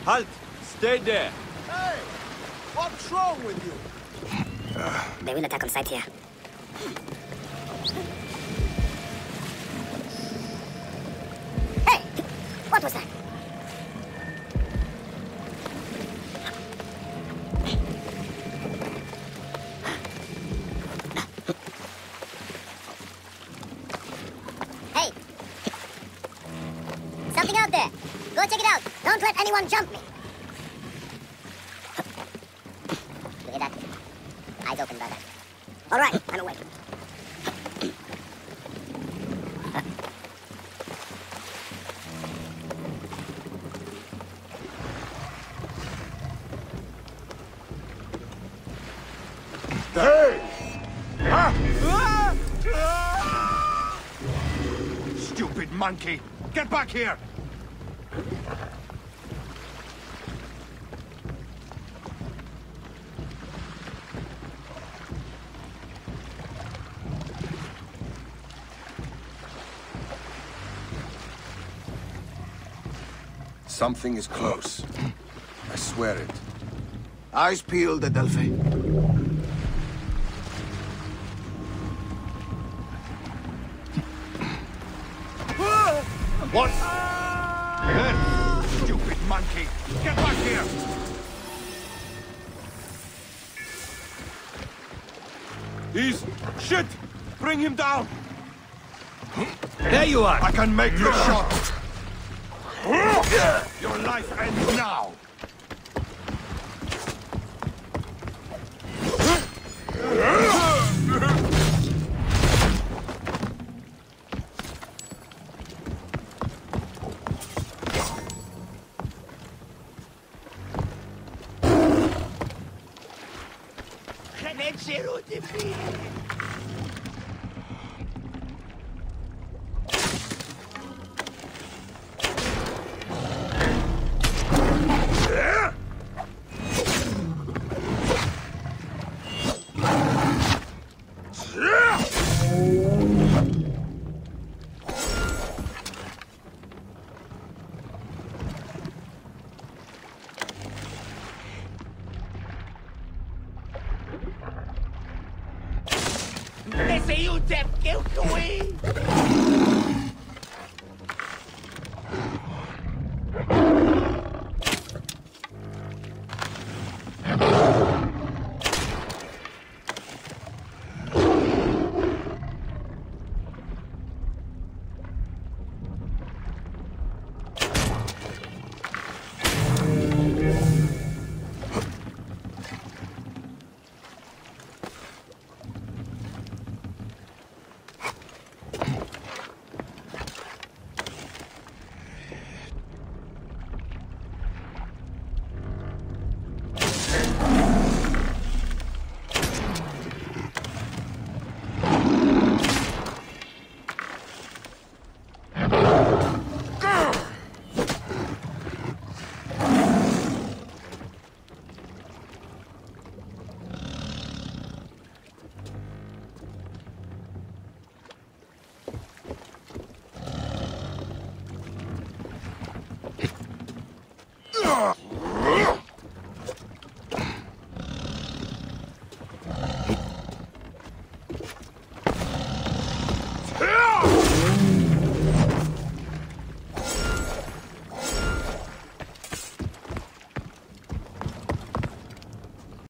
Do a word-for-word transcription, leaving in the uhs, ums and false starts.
Halt! Stay there! Hey! What's wrong with you? Uh, they will attack on sight here. Hey! What was that? Hey! Something out there! Go check it out! Don't let anyone jump me! You hear that? Eyes open, brother. All right, I'm awake. Hey! Ah! Stupid monkey! Get back here! Something is close. I swear it. Eyes peeled, Adelphi. What? There! Stupid monkey! Get back here! He's... Shit! Bring him down! There you are! I can make the shot! Your life ends now! Genetic zero defeat!